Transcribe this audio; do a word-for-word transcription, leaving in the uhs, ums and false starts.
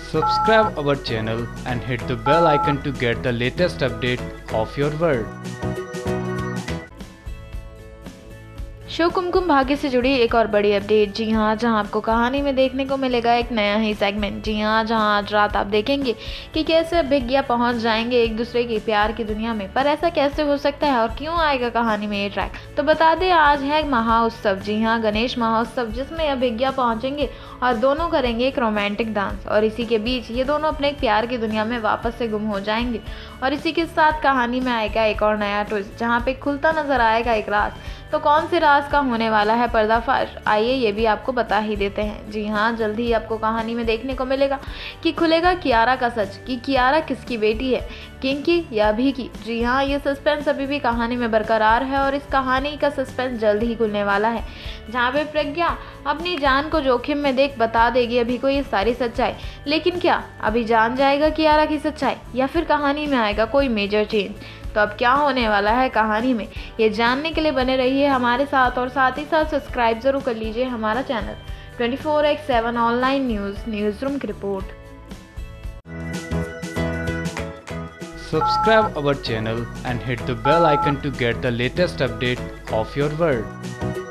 Subscribe our channel and hit the bell icon to get the latest update of your world. Show Kumkum Bhagya से जुड़ी एक और बड़ी update. जी हाँ, जहाँ आपको कहानी में देखने को मिलेगा एक नया ही सेगमेंट। जी हाँ, जहाँ आज रात आप देखेंगे कि कैसे अभिज्ञा पहुँच जाएंगे एक दूसरे के प्यार की दुनिया में। पर ऐसा कैसे हो सकता है और क्यों आएगा कहानी में ये ट्रैक, तो बता दें आज है महाउत्सव। जी हाँ, गणेश महाउत्सव, जिसमें अभिज्ञा पहुँचेंगे और दोनों करेंगे एक रोमांटिक डांस। और इसी के बीच ये दोनों अपने एक प्यार की दुनिया में वापस से गुम हो जाएंगे। और इसी के साथ कहानी में आएगा एक और नया ट्विस्ट, जहाँ पे खुलता नजर आएगा एक राज। तो कौन से राज का होने वाला है पर्दाफाश, आइए ये भी आपको बता ही देते हैं। जी हाँ, जल्द ही आपको कहानी में देखने को मिलेगा कि खुलेगा कियारा का सच, कि कियारा किसकी बेटी है, किंग की या अभी की। जी हाँ, ये सस्पेंस अभी भी कहानी में बरकरार है और इस कहानी का सस्पेंस जल्द ही खुलने वाला है, जहाँ पे प्रज्ञा अपनी जान को जोखिम में देख बता देगी अभी को ये सारी सच्चाई। लेकिन क्या अभी जान जाएगा कियारा की सच्चाई, या फिर कहानी में आएगा कोई मेजर चेंज? तो अब क्या होने वाला है कहानी में, ये जानने के लिए बने रहिए हमारे साथ, और साथ ही साथ सब्सक्राइब जरूर कर लीजिए हमारा channel twenty four by seven online news news room की रिपोर्ट। Subscribe our channel and hit the bell icon to get the latest update of your world.